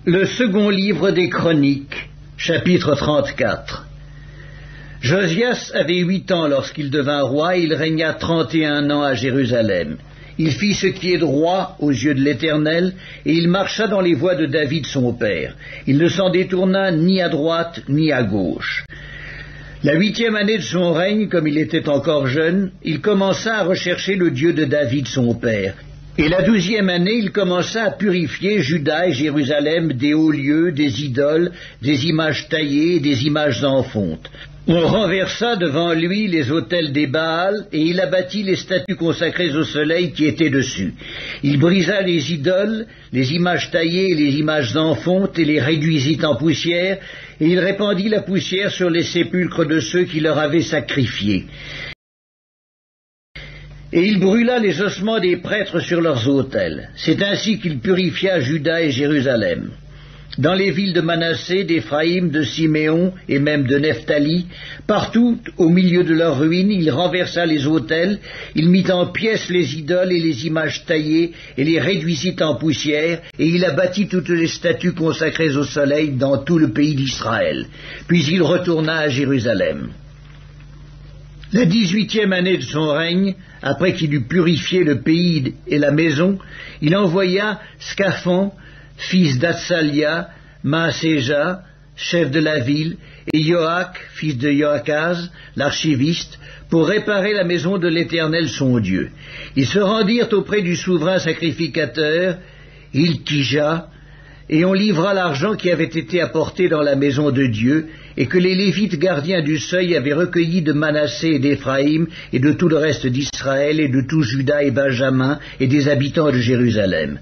Le second livre des Chroniques, chapitre 34. Josias avait 8 ans lorsqu'il devint roi et il régna 31 ans à Jérusalem. Il fit ce qui est droit aux yeux de l'Éternel, et il marcha dans les voies de David son père. Il ne s'en détourna ni à droite ni à gauche. La 8e année de son règne, comme il était encore jeune, il commença à rechercher le Dieu de David son père. Et la 12e année, il commença à purifier Juda et Jérusalem des hauts lieux, des idoles, des images taillées, des images en fonte. On renversa devant lui les autels des Baals, et il abattit les statues consacrées au soleil qui étaient dessus. Il brisa les idoles, les images taillées et les images en fonte, et les réduisit en poussière, et il répandit la poussière sur les sépulcres de ceux qui leur avaient sacrifié. Et il brûla les ossements des prêtres sur leurs autels. C'est ainsi qu'il purifia Juda et Jérusalem. Dans les villes de Manassé, d'Éphraïm, de Siméon et même de Nephtali, partout au milieu de leurs ruines, il renversa les autels, il mit en pièces les idoles et les images taillées et les réduisit en poussière, et il abattit toutes les statues consacrées au soleil dans tout le pays d'Israël. Puis il retourna à Jérusalem. La 18e année de son règne, après qu'il eut purifié le pays et la maison, il envoya Scaphon, fils d'Atsalia, Maaséja, chef de la ville, et Joach, fils de Joachaz, l'archiviste, pour réparer la maison de l'Éternel son Dieu. Ils se rendirent auprès du souverain sacrificateur, Hilkija, et on livra l'argent qui avait été apporté dans la maison de Dieu, et que les Lévites gardiens du seuil avaient recueilli de Manassé et d'Éphraïm, et de tout le reste d'Israël, et de tout Juda et Benjamin, et des habitants de Jérusalem.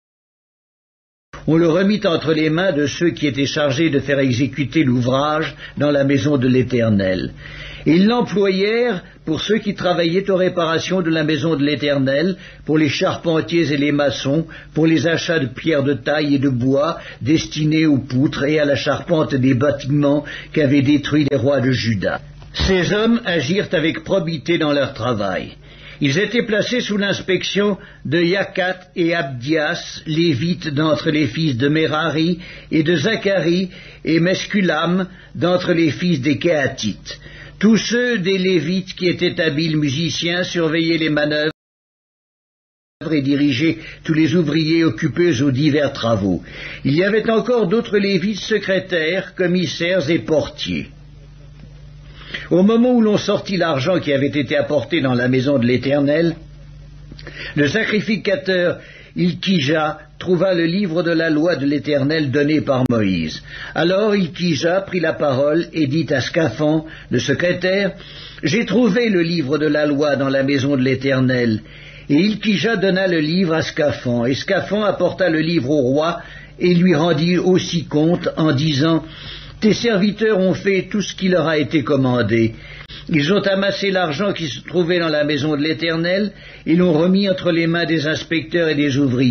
On le remit entre les mains de ceux qui étaient chargés de faire exécuter l'ouvrage dans la maison de l'Éternel. Et ils l'employèrent pour ceux qui travaillaient aux réparations de la maison de l'Éternel, pour les charpentiers et les maçons, pour les achats de pierres de taille et de bois destinés aux poutres et à la charpente des bâtiments qu'avaient détruits les rois de Juda. Ces hommes agirent avec probité dans leur travail. Ils étaient placés sous l'inspection de Yakat et Abdias, lévites d'entre les fils de Merari, et de Zacharie et Mesculam d'entre les fils des Kéatites. Tous ceux des Lévites qui étaient habiles musiciens surveillaient les manœuvres et dirigeaient tous les ouvriers occupés aux divers travaux. Il y avait encore d'autres Lévites secrétaires, commissaires et portiers. Au moment où l'on sortit l'argent qui avait été apporté dans la maison de l'Éternel, le sacrificateur Hilkija trouva le livre de la loi de l'Éternel donné par Moïse. Alors Hilkija prit la parole et dit à Scaphon, le secrétaire, « J'ai trouvé le livre de la loi dans la maison de l'Éternel. » Et Hilkija donna le livre à Scaphon, et Scaphon apporta le livre au roi et lui rendit aussi compte en disant, « Tes serviteurs ont fait tout ce qui leur a été commandé. Ils ont amassé l'argent qui se trouvait dans la maison de l'Éternel et l'ont remis entre les mains des inspecteurs et des ouvriers. »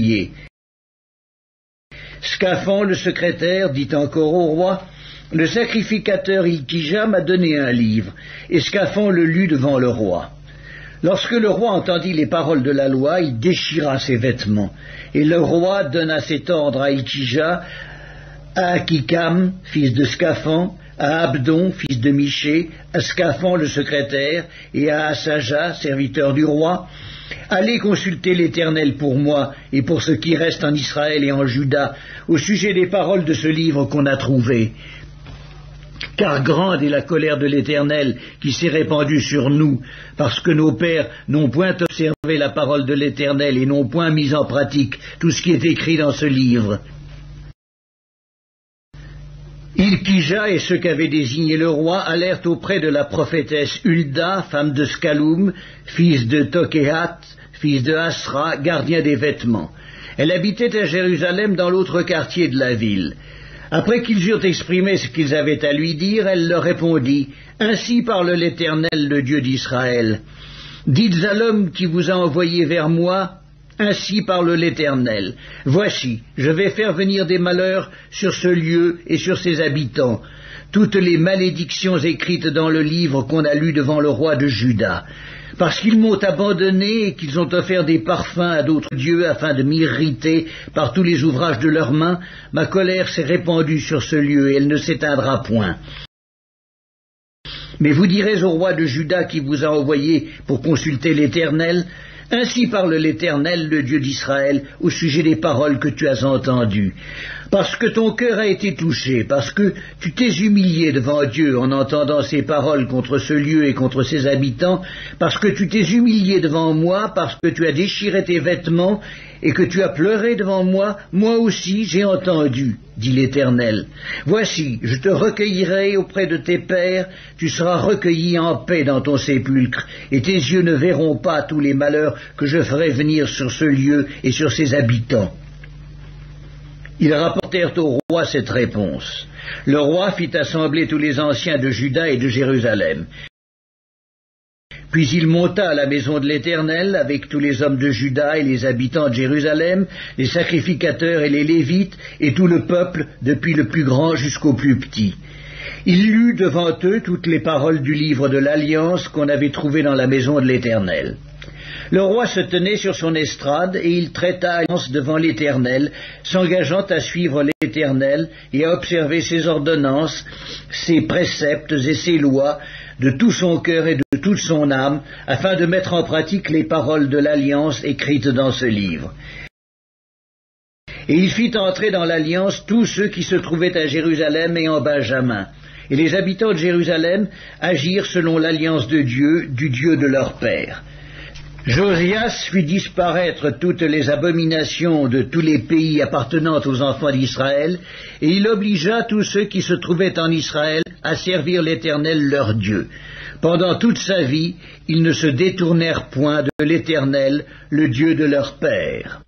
Scaphon, le secrétaire, dit encore au roi, « Le sacrificateur Hilkija m'a donné un livre. » Et Scaphon le lut devant le roi. Lorsque le roi entendit les paroles de la loi, il déchira ses vêtements. Et le roi donna cet ordre à Hilkija, à Akikam, fils de Scaphon, à Abdon, fils de Miché, à Scaphon le secrétaire, et à Asaja, serviteur du roi, « Allez consulter l'Éternel pour moi et pour ce qui reste en Israël et en Juda, au sujet des paroles de ce livre qu'on a trouvé. Car grande est la colère de l'Éternel qui s'est répandue sur nous, parce que nos pères n'ont point observé la parole de l'Éternel et n'ont point mis en pratique tout ce qui est écrit dans ce livre. » Hilkija et ceux qu'avait désigné le roi allèrent auprès de la prophétesse Hulda, femme de Scaloum, fils de Tokéhat, fils de Asra, gardien des vêtements. Elle habitait à Jérusalem dans l'autre quartier de la ville. Après qu'ils eurent exprimé ce qu'ils avaient à lui dire, elle leur répondit, « Ainsi parle l'Éternel, le Dieu d'Israël. Dites à l'homme qui vous a envoyé vers moi, ainsi parle l'Éternel. Voici, je vais faire venir des malheurs sur ce lieu et sur ses habitants, toutes les malédictions écrites dans le livre qu'on a lu devant le roi de Juda. Parce qu'ils m'ont abandonné et qu'ils ont offert des parfums à d'autres dieux afin de m'irriter par tous les ouvrages de leurs mains, ma colère s'est répandue sur ce lieu et elle ne s'éteindra point. Mais vous direz au roi de Juda qui vous a envoyé pour consulter l'Éternel, « Ainsi parle l'Éternel, le Dieu d'Israël, au sujet des paroles que tu as entendues. Parce que ton cœur a été touché, parce que tu t'es humilié devant Dieu en entendant ces paroles contre ce lieu et contre ses habitants, parce que tu t'es humilié devant moi, parce que tu as déchiré tes vêtements et que tu as pleuré devant moi, moi aussi j'ai entendu, dit l'Éternel. Voici, je te recueillerai auprès de tes pères, tu seras recueilli en paix dans ton sépulcre, et tes yeux ne verront pas tous les malheurs que je ferai venir sur ce lieu et sur ses habitants. » Ils rapportèrent au roi cette réponse. Le roi fit assembler tous les anciens de Juda et de Jérusalem. Puis il monta à la maison de l'Éternel avec tous les hommes de Juda et les habitants de Jérusalem, les sacrificateurs et les Lévites, et tout le peuple, depuis le plus grand jusqu'au plus petit. Il lut devant eux toutes les paroles du livre de l'Alliance qu'on avait trouvé dans la maison de l'Éternel. Le roi se tenait sur son estrade et il traita alliance devant l'Éternel, s'engageant à suivre l'Éternel et à observer ses ordonnances, ses préceptes et ses lois de tout son cœur et de toute son âme, afin de mettre en pratique les paroles de l'Alliance écrites dans ce livre. Et il fit entrer dans l'Alliance tous ceux qui se trouvaient à Jérusalem et en Benjamin. Et les habitants de Jérusalem agirent selon l'Alliance de Dieu, du Dieu de leur père. Josias fit disparaître toutes les abominations de tous les pays appartenant aux enfants d'Israël, et il obligea tous ceux qui se trouvaient en Israël à servir l'Éternel leur Dieu. Pendant toute sa vie, ils ne se détournèrent point de l'Éternel, le Dieu de leur père.